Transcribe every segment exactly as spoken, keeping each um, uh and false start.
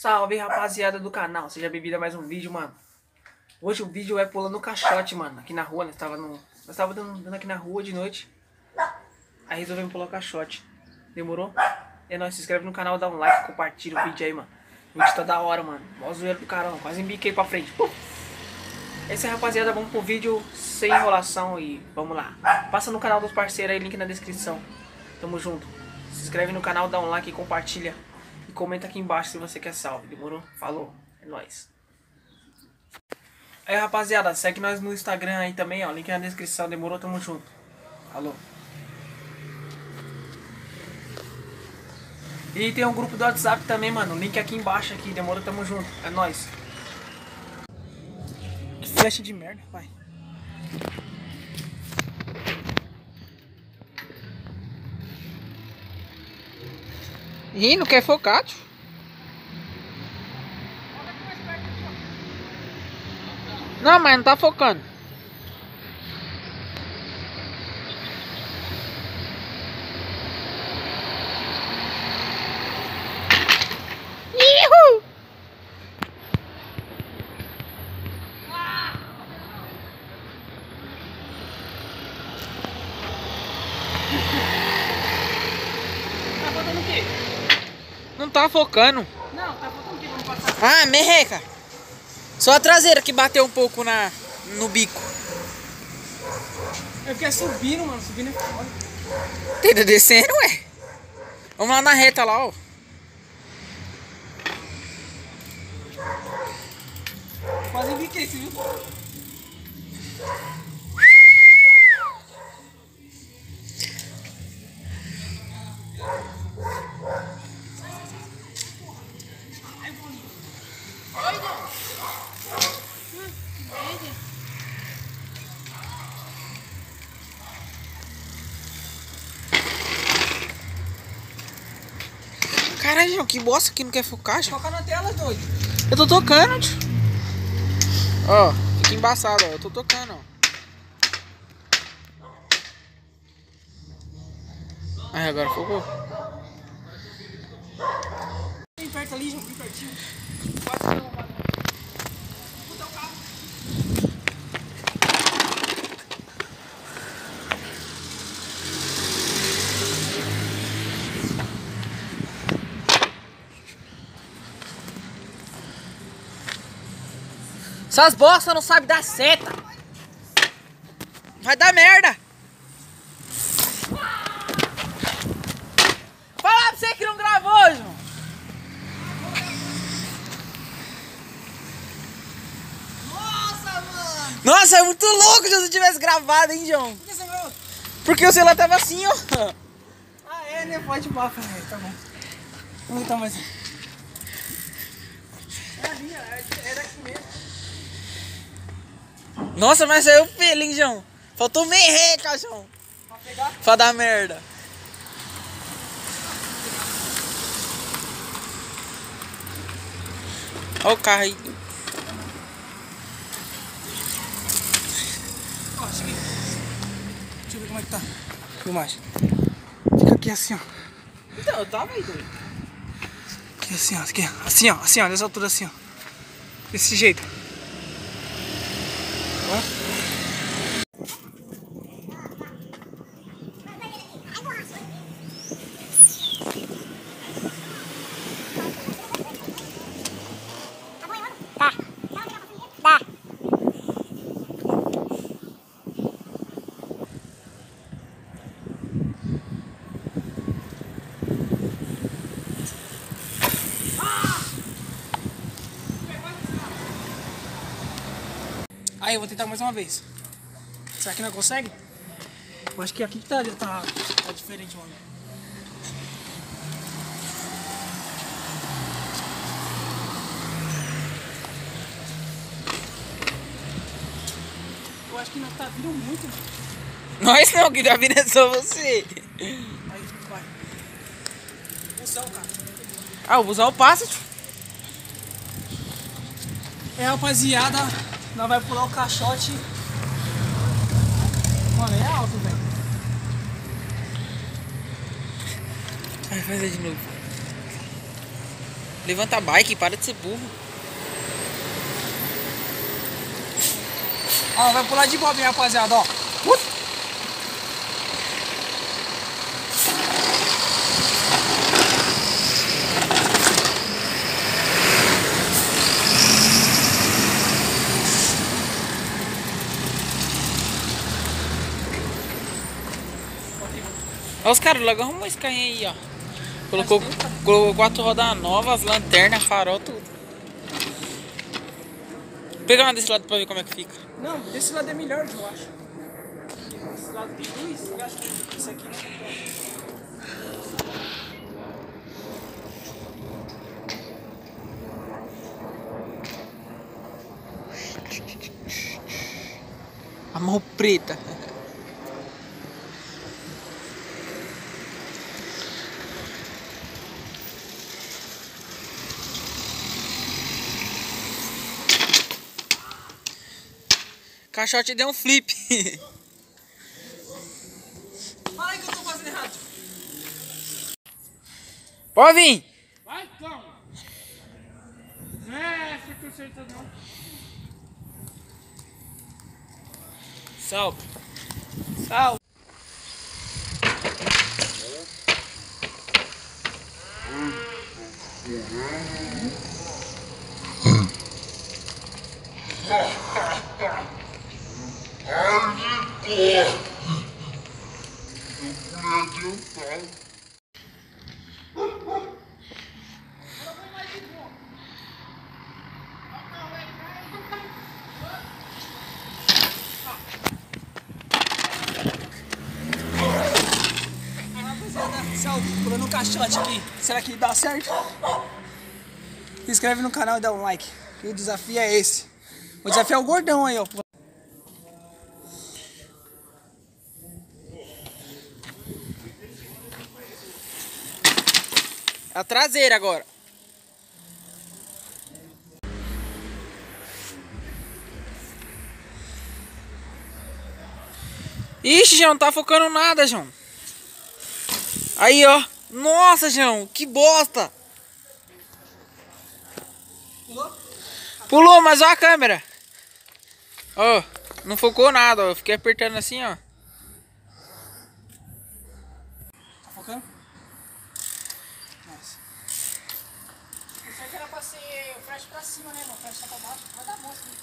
Salve, rapaziada do canal, seja bem-vindo a mais um vídeo, mano. Hoje o vídeo é pulando caixote, mano. Aqui na rua, nós tava, no... nós tava dando aqui na rua de noite. Aí resolvemos pular o caixote. Demorou? É nóis, se inscreve no canal, dá um like, compartilha o vídeo aí, mano. O vídeo tá da hora, mano. Mó zoeiro do caramba, quase embiquei pra frente. Puf. Esse é, rapaziada, vamos pro vídeo sem enrolação e vamos lá. Passa no canal dos parceiros aí, link na descrição. Tamo junto. Se inscreve no canal, dá um like, compartilha. E comenta aqui embaixo se você quer salve, demorou? Falou, é nóis. Aí, rapaziada, segue nós no Instagram aí também, ó. Link na descrição, demorou? Tamo junto. Falou. E tem um grupo do WhatsApp também, mano. Link aqui embaixo aqui, demorou? Tamo junto. É nóis. Que flecha de merda, pai. Ih, não quer focar, tio? Não, mas não tá focando. Ihu! Tá faltando o quê? Não tá focando. Não, tá faltando o quê? Vamos passar. Ah, merreca. Só a traseira que bateu um pouco na, no bico. Eu fiquei subindo, mano. Subindo é foda. Tá descendo, ué? Vamos lá na reta lá, ó. Quase embiquei, você viu? Caralho, João, que bosta que não quer focar, João. Toca na tela, doido. Eu tô tocando, tio. Ó, fica embaçado, ó. Eu tô tocando, ó. Aí, agora focou. Bem perto ali, João, bem pertinho. Quase não, mano. Puta, o carro. Essas bostas não sabem dar seta. Vai dar merda. Fala pra você que não gravou, João. Nossa, mano. Nossa, é muito louco se eu tivesse gravado, hein, João. Por que você gravou? Porque o celular tava assim, ó. Ah, é, né? Pode ir, velho. Tá bom. Vamos então mais um. É ali, é, é daqui mesmo. Nossa, mas saiu feio, hein, João. Faltou merreca, João. Pra pegar? Pra dar merda. Olha o carro aí. Ó, cheguei. Deixa eu ver como é que tá. Filmagem. Fica aqui assim, ó. Então, eu tava aí, doido. Aqui assim, ó. Aqui, assim, ó. Assim, ó. Nessa altura assim, ó. Desse jeito. Ó. Tá. Aí, eu vou tentar mais uma vez. Será que não consegue? Eu acho que aqui que tá, tá, tá diferente, mano. Eu acho que não tá vindo muito, mano. Nós não, que tá vindo é só você. Aí, vai. Busão, cara. Ah, o busão passa, tio. É, rapaziada, nós vai pular o caixote. Mano, é alto, velho. Vai fazer de novo. Levanta a bike, para de ser burro. Ó, vai pular de bobinha, rapaziada, ó. Uh! Olha os caras, logo arrumou esse carrinho aí, ó. Colocou, colocou quatro rodas novas, lanterna, farol, tudo. Pega uma desse lado pra ver como é que fica. Não, desse lado é melhor, eu acho. Desse lado tem luz, eu acho que isso aqui não tem. A mão preta. Caixote deu um flip. Fala aí que eu tô fazendo errado. Pode vir. Vai, então. Não é essa que eu sei não. Salve. Salve. Salve, pulando um caixote aqui. Será que dá certo? Se inscreve no canal e dá um like. E o desafio é esse. O desafio é o gordão aí, ó. A traseira agora. Ixi, João, não tá focando nada, João. Aí, ó. Nossa, João, que bosta. Pulou? Pulou, mas ó a câmera. Ó, não focou nada, ó. Eu fiquei apertando assim, ó. Tá focando? Nossa. Isso aqui era pra ser o flash pra cima, né, mano? Flash só pra baixo. Vai dar bom, né?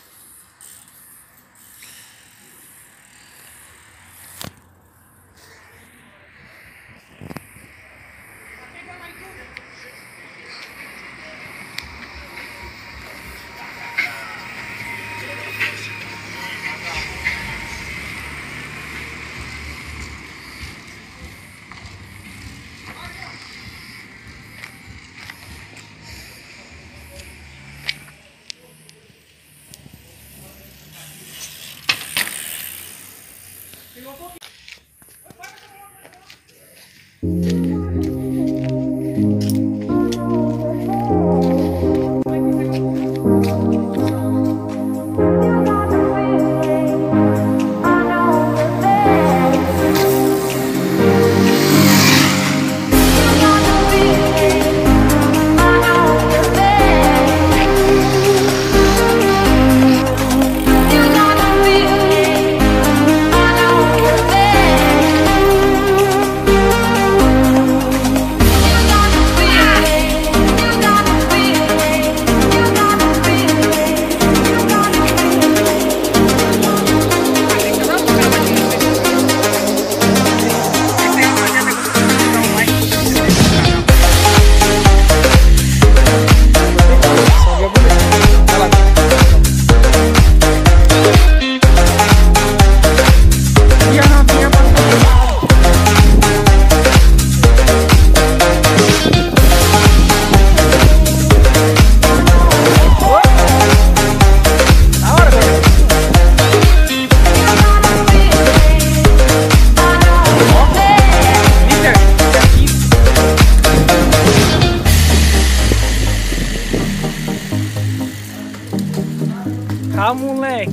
Calma, moleque.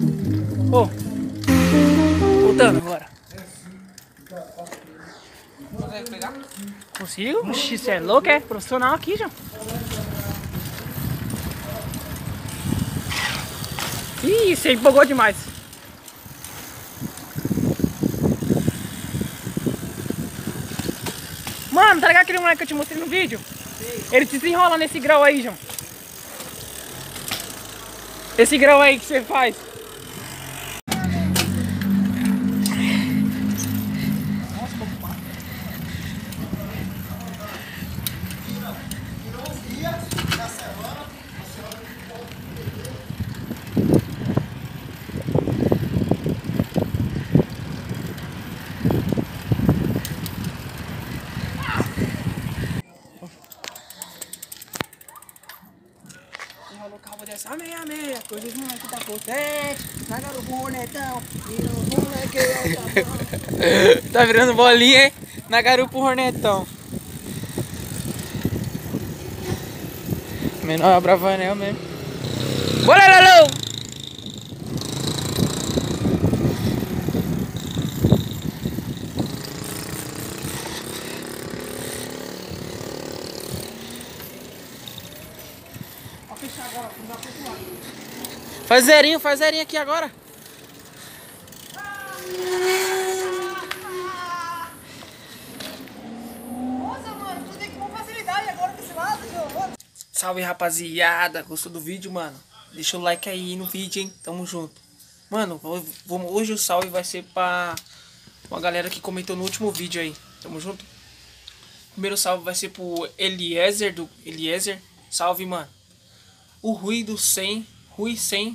Ô, voltando agora. Consegue pegar? Consigo? Oxi, você é louco, é? Profissional aqui, já. Ih, você empolgou demais. Mano, tá ligado aquele moleque que eu te mostrei no vídeo? Sim. Ele desenrola nesse grau aí, João. Esse grau aí que você faz. Enrolou o cabo dessa meia meia, coisas não que tá potente, na garupa hornetão, e no moleque é o tá virando bolinha, hein? Na garupa hornetão. Menor bravanel mesmo. Bora, Lalo! Faz zerinho, faz zerinho aqui agora. Nossa, mano, tu tem com facilidade agora desse lado, João. Salve, rapaziada. Gostou do vídeo, mano? Deixa o like aí no vídeo, hein? Tamo junto. Mano, hoje o salve vai ser pra uma galera que comentou no último vídeo aí. Tamo junto. Primeiro salve vai ser pro Eliezer, do Eliezer. Salve, mano. O Rui do cem. Rui cem.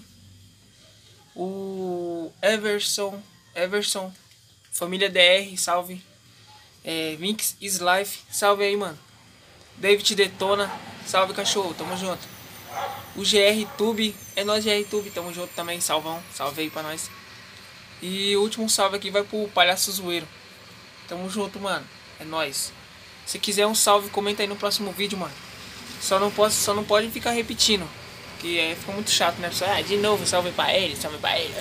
O Everson. Everson. Família D R, salve. É, Vinx is Life. Salve aí, mano. David Detona. Salve, cachorro. Tamo junto. O G R Tube. É nóis, G R Tube. Tamo junto também. Salvão. Salve aí pra nós. E o último salve aqui vai pro Palhaço Zoeiro. Tamo junto, mano. É nóis. Se quiser um salve, comenta aí no próximo vídeo, mano. Só não, posso, só não pode ficar repetindo. Que é, fica muito chato, né? Pessoal, ah, de novo, salve pra ele, salve pra ele.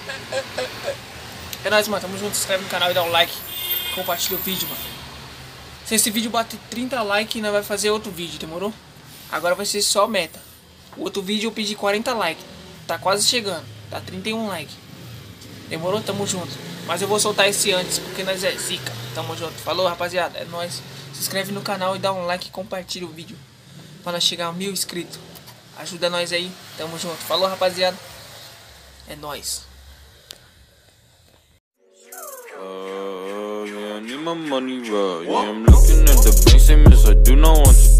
É nóis, mano. Tamo junto. Se inscreve no canal e dá um like. Compartilha o vídeo, mano. Se esse vídeo bater trinta likes, nós vai fazer outro vídeo, demorou? Agora vai ser só meta. O outro vídeo eu pedi quarenta likes. Tá quase chegando. Tá trinta e um likes. Demorou? Tamo junto. Mas eu vou soltar esse antes, porque nós é zica. Tamo junto. Falou, rapaziada. É nóis. Se inscreve no canal e dá um like e compartilha o vídeo. Pra nós chegar a mil inscritos. Ajuda nós aí. Tamo junto. Falou, rapaziada. É nóis. Uh, yeah, I need my money right. Yeah, I'm looking at the bank, same as I do not want to